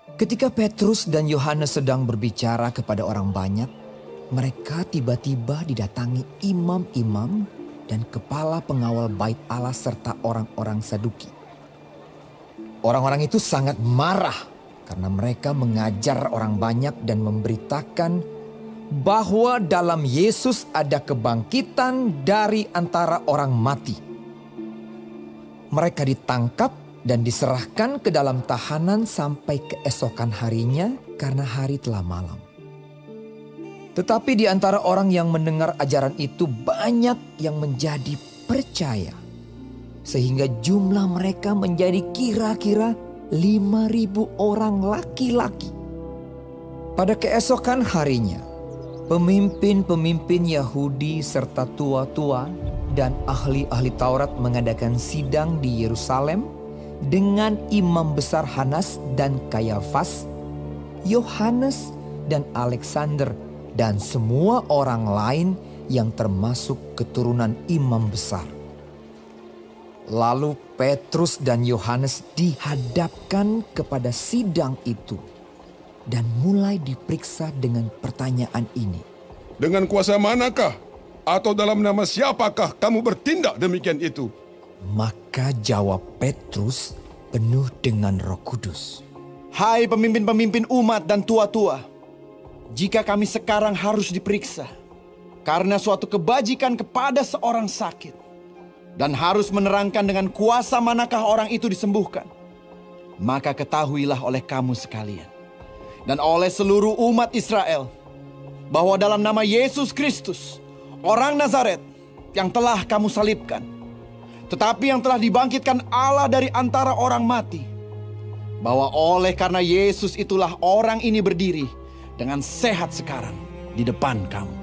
Ketika Petrus dan Yohanes sedang berbicara kepada orang banyak, mereka tiba-tiba didatangi imam-imam dan kepala pengawal bait Allah serta orang-orang Saduki. Orang-orang itu sangat marah karena mereka mengajar orang banyak dan memberitakan bahwa dalam Yesus ada kebangkitan dari antara orang mati. Mereka ditangkap dan diserahkan ke dalam tahanan sampai keesokan harinya karena hari telah malam. Tetapi di antara orang yang mendengar ajaran itu banyak yang menjadi percaya. Sehingga jumlah mereka menjadi kira-kira 5.000 orang laki-laki. Pada keesokan harinya, pemimpin-pemimpin Yahudi serta tua-tua dan ahli-ahli Taurat mengadakan sidang di Yerusalem dengan imam besar Hanas dan Kayafas, Yohanes dan Alexander dan semua orang lain yang termasuk keturunan imam besar. Lalu Petrus dan Yohanes dihadapkan kepada sidang itu dan mulai diperiksa dengan pertanyaan ini. Dengan kuasa manakah atau dalam nama siapakah kamu bertindak demikian itu? Maka jawab Petrus penuh dengan Roh Kudus. Hai pemimpin-pemimpin umat dan tua-tua, jika kami sekarang harus diperiksa karena suatu kebajikan kepada seorang sakit dan harus menerangkan dengan kuasa manakah orang itu disembuhkan, maka ketahuilah oleh kamu sekalian dan oleh seluruh umat Israel bahwa dalam nama Yesus Kristus, orang Nazaret yang telah kamu salibkan, tetapi yang telah dibangkitkan Allah dari antara orang mati, bahwa oleh karena Yesus itulah orang ini berdiri dengan sehat sekarang di depan kamu.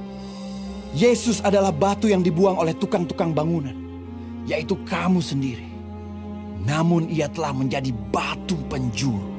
Yesus adalah batu yang dibuang oleh tukang-tukang bangunan, yaitu kamu sendiri. Namun ia telah menjadi batu penjuru.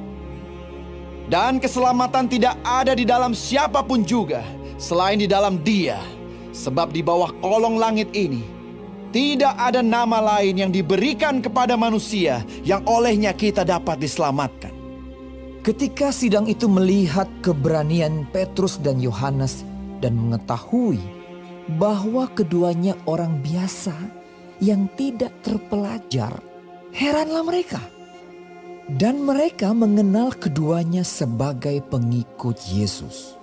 Dan keselamatan tidak ada di dalam siapapun juga selain di dalam Dia, sebab di bawah kolong langit ini tidak ada nama lain yang diberikan kepada manusia yang olehnya kita dapat diselamatkan. Ketika sidang itu melihat keberanian Petrus dan Yohanes dan mengetahui bahwa keduanya orang biasa yang tidak terpelajar, heranlah mereka. Dan mereka mengenal keduanya sebagai pengikut Yesus.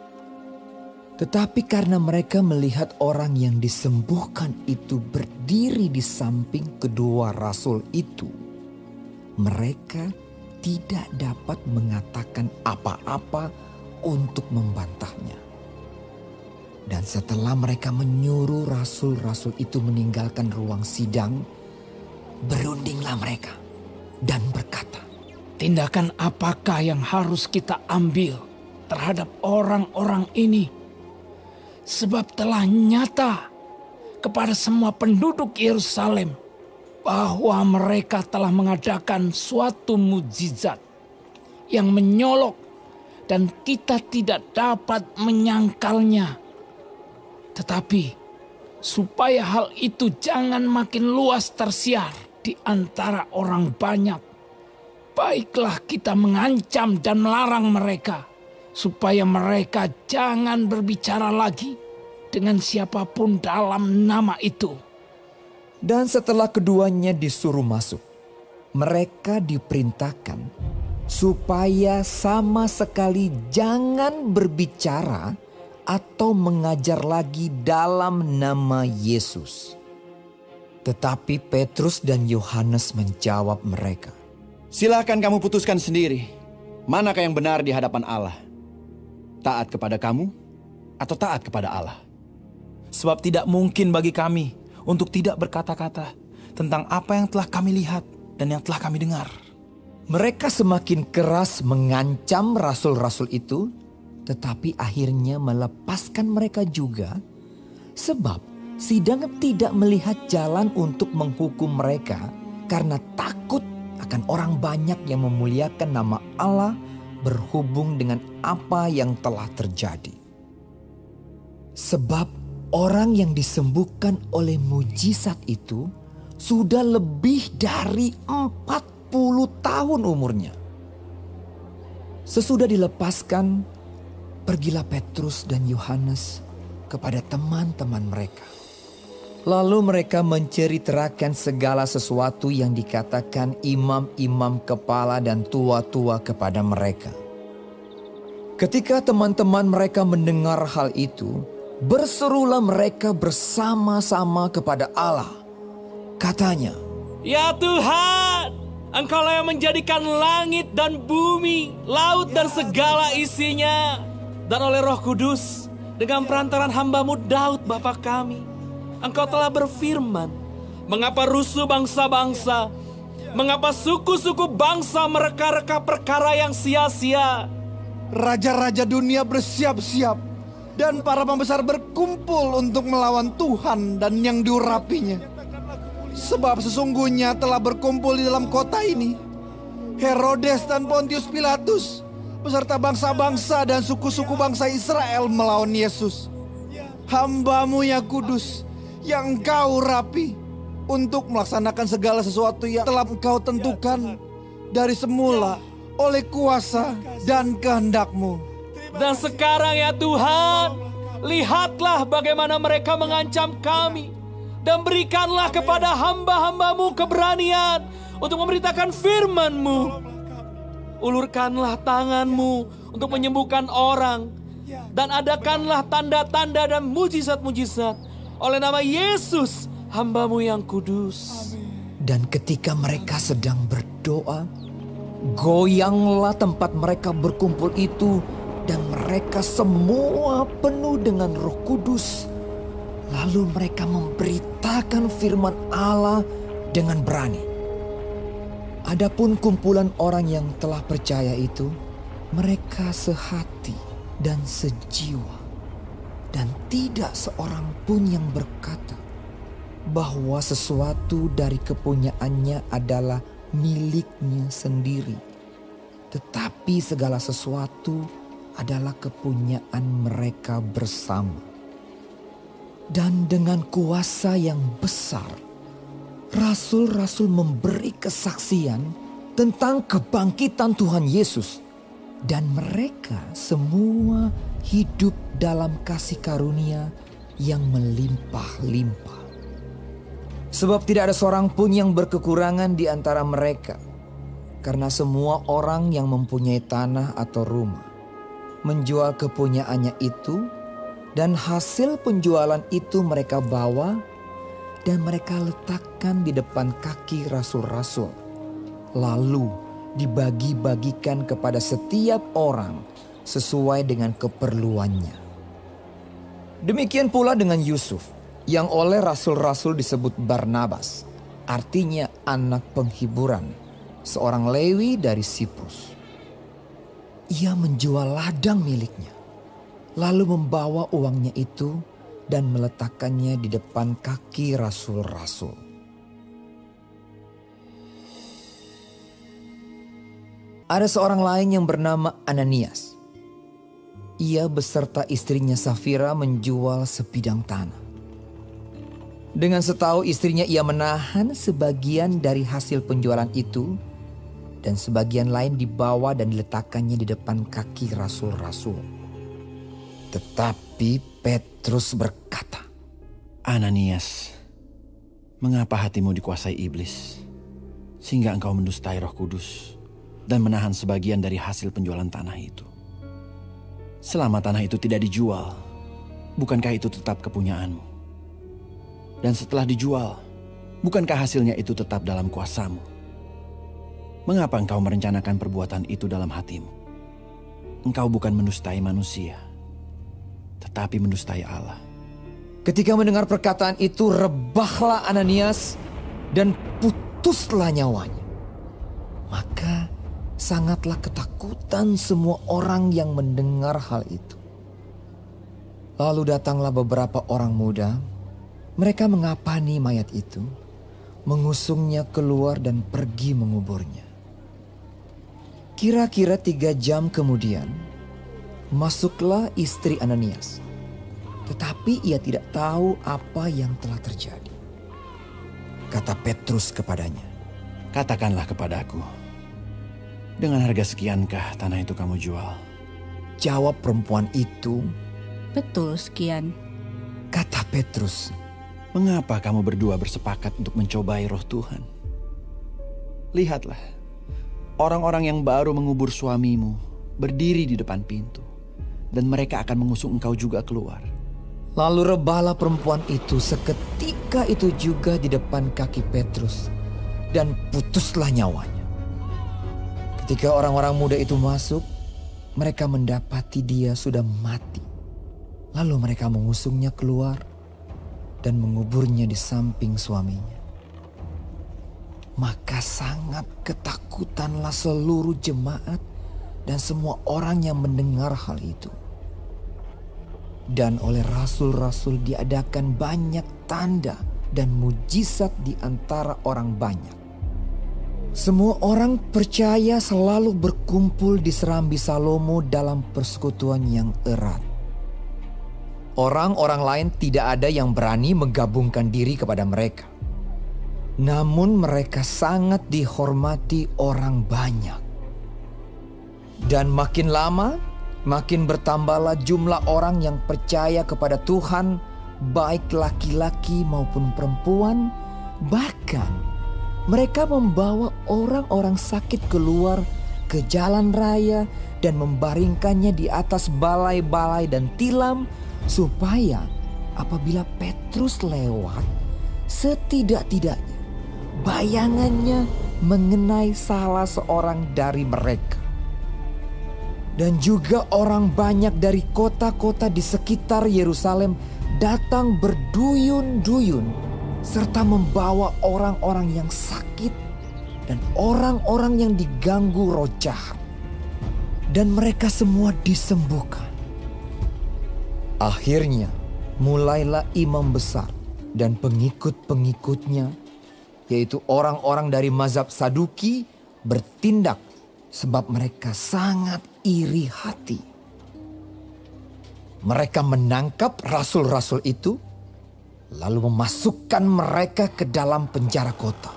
Tetapi karena mereka melihat orang yang disembuhkan itu berdiri di samping kedua rasul itu, mereka tidak dapat mengatakan apa-apa untuk membantahnya. Dan setelah mereka menyuruh rasul-rasul itu meninggalkan ruang sidang, berundinglah mereka dan berkata, "Tindakan apakah yang harus kita ambil terhadap orang-orang ini? Sebab telah nyata kepada semua penduduk Yerusalem bahwa mereka telah mengadakan suatu mukjizat yang menyolok dan kita tidak dapat menyangkalnya. Tetapi supaya hal itu jangan makin luas tersiar di antara orang banyak, baiklah kita mengancam dan melarang mereka supaya mereka jangan berbicara lagi dengan siapapun dalam nama itu." Dan setelah keduanya disuruh masuk, mereka diperintahkan supaya sama sekali jangan berbicara atau mengajar lagi dalam nama Yesus. Tetapi Petrus dan Yohanes menjawab mereka, Silakan kamu putuskan sendiri, manakah yang benar di hadapan Allah? Taat kepada kamu atau taat kepada Allah? Sebab tidak mungkin bagi kami untuk tidak berkata-kata tentang apa yang telah kami lihat dan yang telah kami dengar. Mereka semakin keras mengancam rasul-rasul itu, tetapi akhirnya melepaskan mereka juga, sebab sidang tidak melihat jalan untuk menghukum mereka karena takut akan orang banyak yang memuliakan nama Allah berhubung dengan apa yang telah terjadi. Sebab orang yang disembuhkan oleh mujizat itu sudah lebih dari 40 tahun umurnya. Sesudah dilepaskan, pergilah Petrus dan Yohanes kepada teman-teman mereka. Lalu mereka menceritakan segala sesuatu yang dikatakan imam-imam kepala dan tua-tua kepada mereka. Ketika teman-teman mereka mendengar hal itu, berserulah mereka bersama-sama kepada Allah. Katanya, "Ya Tuhan, Engkaulah yang menjadikan langit dan bumi, laut dan segala isinya. Dan oleh Roh Kudus, dengan perantaran hamba-Mu Daud Bapa kami, Engkau telah berfirman, mengapa rusuh bangsa-bangsa, mengapa suku-suku bangsa mereka-reka perkara yang sia-sia. Raja-raja dunia bersiap-siap dan para pembesar berkumpul untuk melawan Tuhan dan yang diurapinya. Sebab sesungguhnya telah berkumpul di dalam kota ini Herodes dan Pontius Pilatus beserta bangsa-bangsa dan suku-suku bangsa Israel melawan Yesus, hamba-Mu yang kudus, yang Engkau urapi, untuk melaksanakan segala sesuatu yang telah Engkau tentukan dari semula oleh kuasa dan kehendak-Mu. Dan sekarang ya Tuhan, lihatlah bagaimana mereka mengancam kami. Dan berikanlah kepada hamba-hamba-Mu keberanian untuk memberitakan firman-Mu. Ulurkanlah tangan-Mu untuk menyembuhkan orang. Dan adakanlah tanda-tanda dan mujizat-mujizat oleh nama Yesus, hamba-Mu yang kudus. dan ketika mereka sedang berdoa, goyanglah tempat mereka berkumpul itu, dan mereka semua penuh dengan Roh Kudus. Lalu mereka memberitakan firman Allah dengan berani. Adapun kumpulan orang yang telah percaya itu, mereka sehati dan sejiwa, dan tidak seorang pun yang berkata bahwa sesuatu dari kepunyaannya adalah miliknya sendiri, tetapi segala sesuatu adalah kepunyaan mereka bersama. Dan dengan kuasa yang besar, rasul-rasul memberi kesaksian tentang kebangkitan Tuhan Yesus, dan mereka semua hidup dalam kasih karunia yang melimpah-limpah. Sebab tidak ada seorang pun yang berkekurangan di antara mereka, karena semua orang yang mempunyai tanah atau rumah menjual kepunyaannya itu, dan hasil penjualan itu mereka bawa dan mereka letakkan di depan kaki rasul-rasul, lalu dibagi-bagikan kepada setiap orang sesuai dengan keperluannya. Demikian pula dengan Yusuf, yang oleh rasul-rasul disebut Barnabas, artinya anak penghiburan, seorang Lewi dari Siprus. Ia menjual ladang miliknya, lalu membawa uangnya itu dan meletakkannya di depan kaki rasul-rasul. Ada seorang lain yang bernama Ananias. Ia beserta istrinya Safira menjual sebidang tanah. Dengan setahu istrinya, ia menahan sebagian dari hasil penjualan itu, dan sebagian lain dibawa dan diletakkannya di depan kaki rasul-rasul. Tetapi Petrus berkata, Ananias, mengapa hatimu dikuasai iblis, sehingga engkau mendustai Roh Kudus dan menahan sebagian dari hasil penjualan tanah itu? Selama tanah itu tidak dijual, bukankah itu tetap kepunyaanmu? Dan setelah dijual, bukankah hasilnya itu tetap dalam kuasamu? Mengapa engkau merencanakan perbuatan itu dalam hatimu? Engkau bukan mendustai manusia, tetapi mendustai Allah. Ketika mendengar perkataan itu, rebahlah Ananias dan putuslah nyawanya. Maka sangatlah ketakutan semua orang yang mendengar hal itu. Lalu datanglah beberapa orang muda. Mereka mengapani mayat itu, mengusungnya keluar dan pergi menguburnya. Kira-kira 3 jam kemudian, masuklah istri Ananias. Tetapi ia tidak tahu apa yang telah terjadi. Kata Petrus kepadanya, Katakanlah kepadaku, Dengan harga sekiankah tanah itu kamu jual? Jawab perempuan itu. Betul sekian. Kata Petrus, Mengapa kamu berdua bersepakat untuk mencobai roh Tuhan? Lihatlah, orang-orang yang baru mengubur suamimu berdiri di depan pintu, dan mereka akan mengusung engkau juga keluar. lalu rebalah perempuan itu seketika itu juga di depan kaki Petrus, dan putuslah nyawanya. Ketika orang-orang muda itu masuk, mereka mendapati dia sudah mati. Lalu mereka mengusungnya keluar dan menguburnya di samping suaminya. Maka sangat ketakutanlah seluruh jemaat dan semua orang yang mendengar hal itu. Dan oleh rasul-rasul diadakan banyak tanda dan mujizat di antara orang banyak. Semua orang percaya selalu berkumpul di serambi Salomo dalam persekutuan yang erat. Orang-orang lain tidak ada yang berani menggabungkan diri kepada mereka. Namun mereka sangat dihormati orang banyak. Dan makin lama, makin bertambahlah jumlah orang yang percaya kepada Tuhan, baik laki-laki maupun perempuan. Bahkan mereka membawa orang-orang sakit keluar ke jalan raya dan membaringkannya di atas balai-balai dan tilam, supaya apabila Petrus lewat, setidak-tidaknya bayangannya mengenai salah seorang dari mereka. Dan juga orang banyak dari kota-kota di sekitar Yerusalem datang berduyun-duyun, serta membawa orang-orang yang sakit dan orang-orang yang diganggu roh jahat. Dan mereka semua disembuhkan. Akhirnya mulailah imam besar dan pengikut-pengikutnya, yaitu orang-orang dari mazhab Saduki, bertindak sebab mereka sangat iri hati. Mereka menangkap rasul-rasul itu, lalu memasukkan mereka ke dalam penjara kota.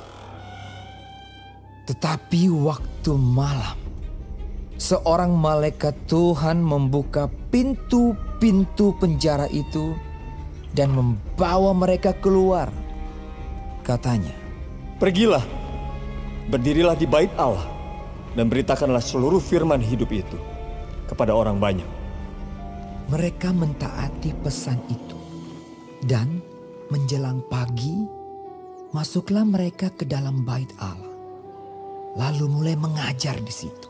Tetapi waktu malam, seorang malaikat Tuhan membuka pintu-pintu penjara itu dan membawa mereka keluar. Katanya, Pergilah, berdirilah di bait Allah, dan beritakanlah seluruh firman hidup itu kepada orang banyak. mereka mentaati pesan itu. Dan menjelang pagi, masuklah mereka ke dalam bait Allah, lalu mulai mengajar di situ.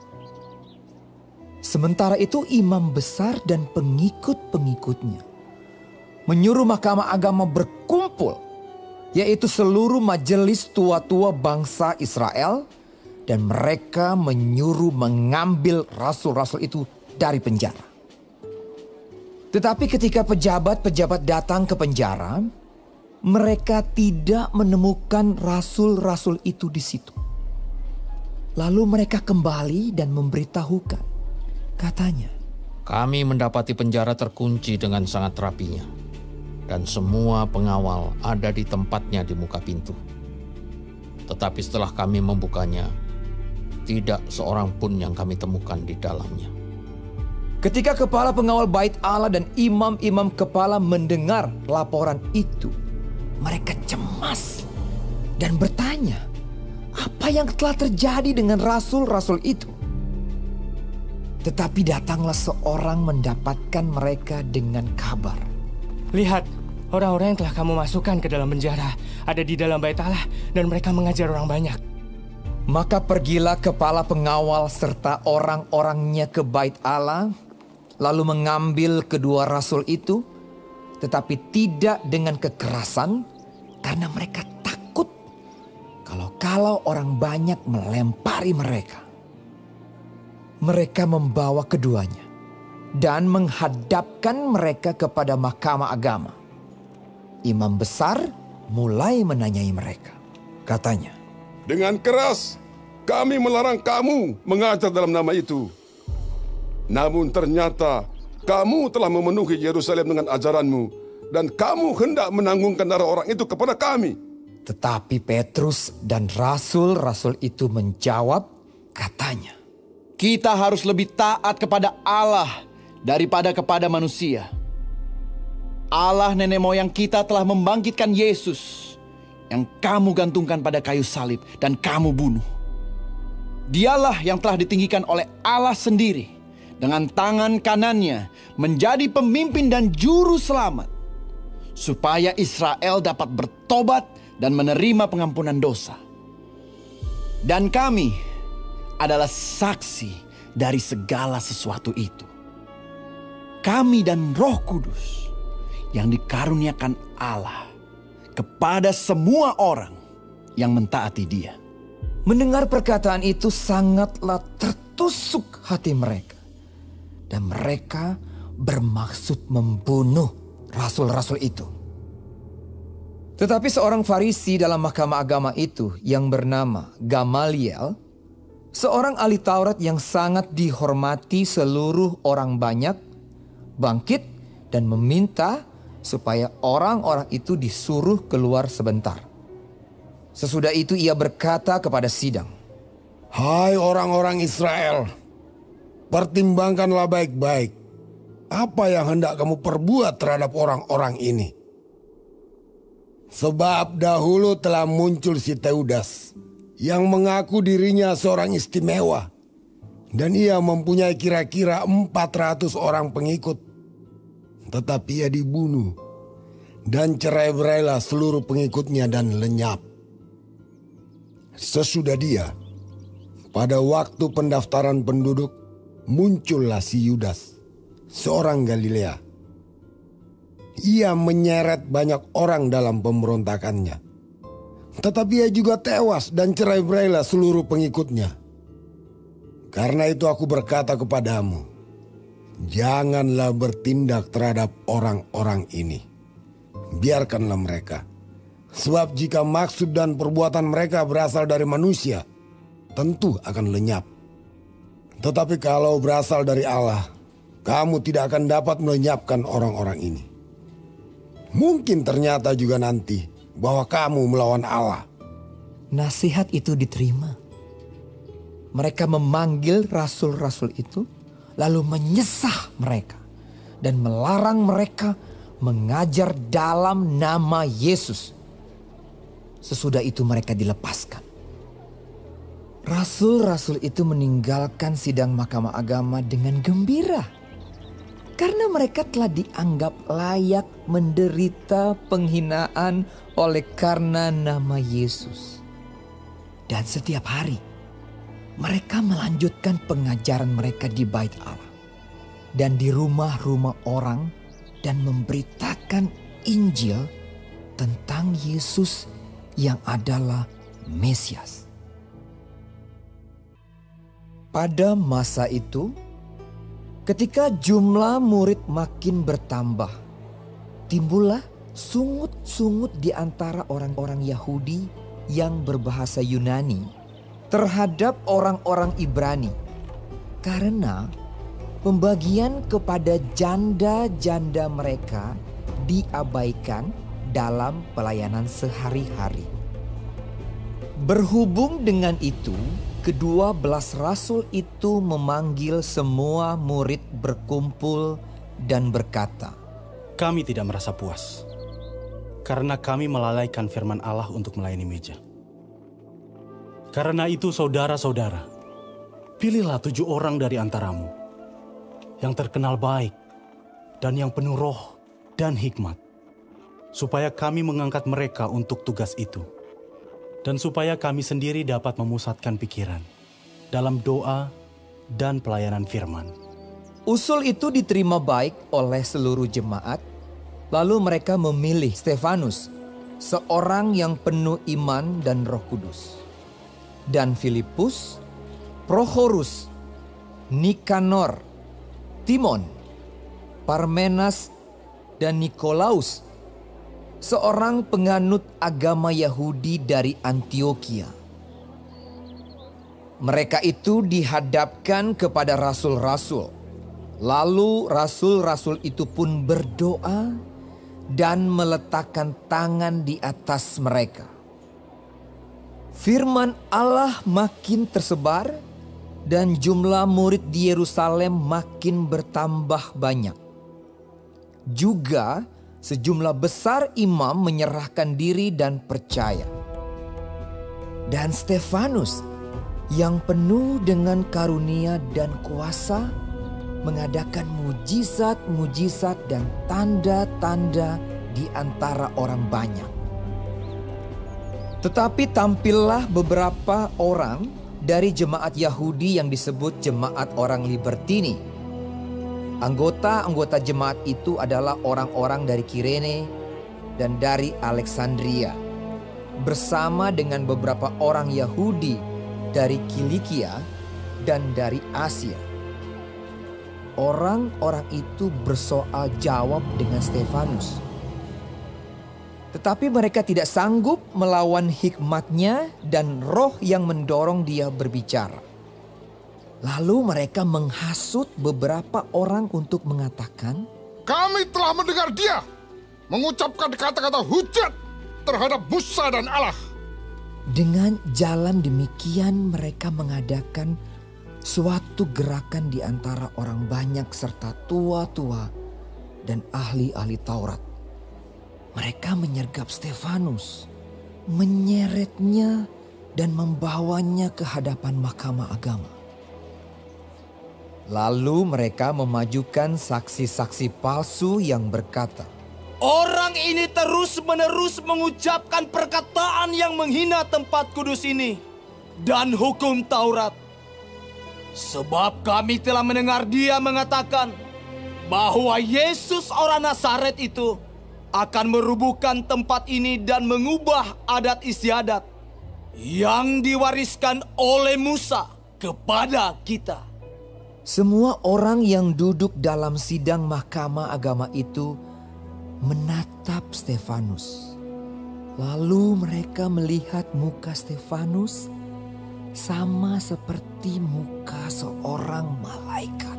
Sementara itu imam besar dan pengikut-pengikutnya menyuruh mahkamah agama berkumpul, yaitu seluruh majelis tua-tua bangsa Israel, dan mereka menyuruh mengambil rasul-rasul itu dari penjara. Tetapi ketika pejabat-pejabat datang ke penjara, mereka tidak menemukan rasul-rasul itu di situ. Lalu mereka kembali dan memberitahukan. Katanya, kami mendapati penjara terkunci dengan sangat rapinya, dan semua pengawal ada di tempatnya di muka pintu. Tetapi setelah kami membukanya, tidak seorang pun yang kami temukan di dalamnya. ketika kepala pengawal bait Allah dan imam-imam kepala mendengar laporan itu, mereka cemas dan bertanya, apa yang telah terjadi dengan rasul-rasul itu? Tetapi datanglah seorang mendapatkan mereka dengan kabar. Lihat, orang-orang yang telah kamu masukkan ke dalam penjara ada di dalam bait Allah, dan mereka mengajar orang banyak. Maka pergilah kepala pengawal serta orang-orangnya ke bait Allah, lalu mengambil kedua rasul itu, tetapi tidak dengan kekerasan, karena mereka takut kalau orang banyak melempari mereka. Mereka membawa keduanya dan menghadapkan mereka kepada mahkamah agama. Imam besar mulai menanyai mereka. Katanya, Dengan keras kami melarang kamu mengajar dalam nama itu. Namun ternyata kamu telah memenuhi Yerusalem dengan ajaranmu, dan kamu hendak menanggungkan darah orang itu kepada kami. tetapi Petrus dan rasul-rasul itu menjawab, katanya, kita harus lebih taat kepada Allah daripada kepada manusia. Allah nenek moyang kita telah membangkitkan Yesus yang kamu gantungkan pada kayu salib dan kamu bunuh. Dialah yang telah ditinggikan oleh Allah sendiri dengan tangan kanannya menjadi pemimpin dan juru selamat, supaya Israel dapat bertobat dan menerima pengampunan dosa. Dan kami adalah saksi dari segala sesuatu itu. Kami dan Roh Kudus yang dikaruniakan Allah kepada semua orang yang mentaati Dia. Mendengar perkataan itu sangatlah tertusuk hati mereka. Dan mereka bermaksud membunuh rasul-rasul itu. Tetapi seorang Farisi dalam mahkamah agama itu yang bernama Gamaliel, seorang ahli Taurat yang sangat dihormati seluruh orang banyak, bangkit dan meminta supaya orang-orang itu disuruh keluar sebentar. Sesudah itu ia berkata kepada sidang, "Hai orang-orang Israel, pertimbangkanlah baik-baik apa yang hendak kamu perbuat terhadap orang-orang ini. Sebab dahulu telah muncul si Teudas yang mengaku dirinya seorang istimewa, dan ia mempunyai kira-kira 400 orang pengikut. Tetapi ia dibunuh, dan cerai-berailah seluruh pengikutnya dan lenyap. Sesudah dia, pada waktu pendaftaran penduduk, muncullah si Yudas, seorang Galilea. Ia menyeret banyak orang dalam pemberontakannya. Tetapi ia juga tewas dan cerai-berailah seluruh pengikutnya. Karena itu aku berkata kepadamu, janganlah bertindak terhadap orang-orang ini. Biarkanlah mereka. Sebab jika maksud dan perbuatan mereka berasal dari manusia, tentu akan lenyap. Tetapi kalau berasal dari Allah, kamu tidak akan dapat melenyapkan orang-orang ini. Mungkin ternyata juga nanti bahwa kamu melawan Allah." Nasihat itu diterima. Mereka memanggil rasul-rasul itu, lalu menyesah mereka dan melarang mereka mengajar dalam nama Yesus. Sesudah itu mereka dilepaskan. Rasul-rasul itu meninggalkan sidang mahkamah agama dengan gembira, karena mereka telah dianggap layak menderita penghinaan oleh karena nama Yesus. Dan setiap hari mereka melanjutkan pengajaran mereka di Bait Allah dan di rumah-rumah orang dan memberitakan Injil tentang Yesus yang adalah Mesias. Pada masa itu, ketika jumlah murid makin bertambah, timbullah sungut-sungut di antara orang-orang Yahudi yang berbahasa Yunani terhadap orang-orang Ibrani, karena pembagian kepada janda-janda mereka diabaikan dalam pelayanan sehari-hari. Berhubung dengan itu, ke-12 rasul itu memanggil semua murid berkumpul dan berkata, "Kami tidak merasa puas, karena kami melalaikan firman Allah untuk melayani meja. Karena itu saudara-saudara, pilihlah 7 orang dari antaramu, yang terkenal baik dan yang penuh roh dan hikmat, supaya kami mengangkat mereka untuk tugas itu, dan supaya kami sendiri dapat memusatkan pikiran dalam doa dan pelayanan firman." Usul itu diterima baik oleh seluruh jemaat. Lalu mereka memilih Stefanus, seorang yang penuh iman dan Roh Kudus, dan Filipus, Prochorus, Nikanor, Timon, Parmenas, dan Nikolaus, seorang penganut agama Yahudi dari Antioquia. Mereka itu dihadapkan kepada rasul-rasul. Lalu rasul-rasul itu pun berdoa dan meletakkan tangan di atas mereka. Firman Allah makin tersebar dan jumlah murid di Yerusalem makin bertambah banyak. Juga sejumlah besar imam menyerahkan diri dan percaya. Dan Stefanus yang penuh dengan karunia dan kuasa mengadakan mujizat-mujizat dan tanda-tanda di antara orang banyak. Tetapi tampillah beberapa orang dari jemaat Yahudi yang disebut jemaat orang Libertini. Anggota-anggota jemaat itu adalah orang-orang dari Kirene dan dari Alexandria, bersama dengan beberapa orang Yahudi dari Kilikia dan dari Asia. Orang-orang itu bersoal jawab dengan Stefanus. Tetapi mereka tidak sanggup melawan hikmatnya dan roh yang mendorong dia berbicara. Lalu mereka menghasut beberapa orang untuk mengatakan, "Kami telah mendengar dia mengucapkan kata-kata hujat terhadap Musa dan Allah." Dengan jalan demikian mereka mengadakan suatu gerakan di antara orang banyak serta tua-tua dan ahli-ahli Taurat. Mereka menyergap Stefanus, menyeretnya dan membawanya ke hadapan mahkamah agama. Lalu mereka memajukan saksi-saksi palsu yang berkata, "Orang ini terus-menerus mengucapkan perkataan yang menghina tempat kudus ini dan hukum Taurat. Sebab kami telah mendengar dia mengatakan bahwa Yesus orang Nazaret itu akan merubuhkan tempat ini dan mengubah adat istiadat yang diwariskan oleh Musa kepada kita." Semua orang yang duduk dalam sidang mahkamah agama itu menatap Stefanus. Lalu mereka melihat muka Stefanus sama seperti muka seorang malaikat.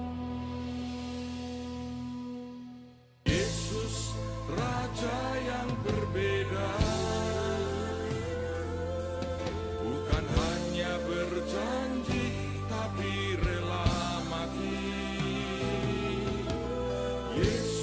Yesus, Raja yang berbeda, bukan hanya berjanji tapi rela mati. Yesus